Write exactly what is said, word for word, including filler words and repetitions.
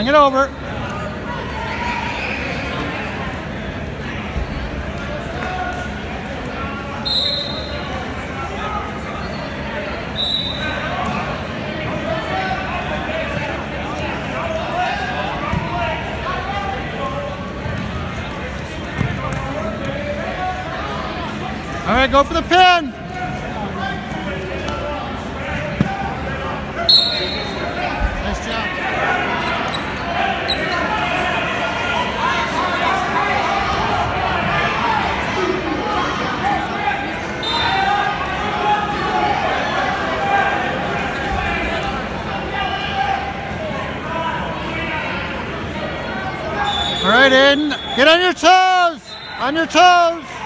it over. All right, go for the pin. Nice job. All right, Aiden, get on your toes. On your toes.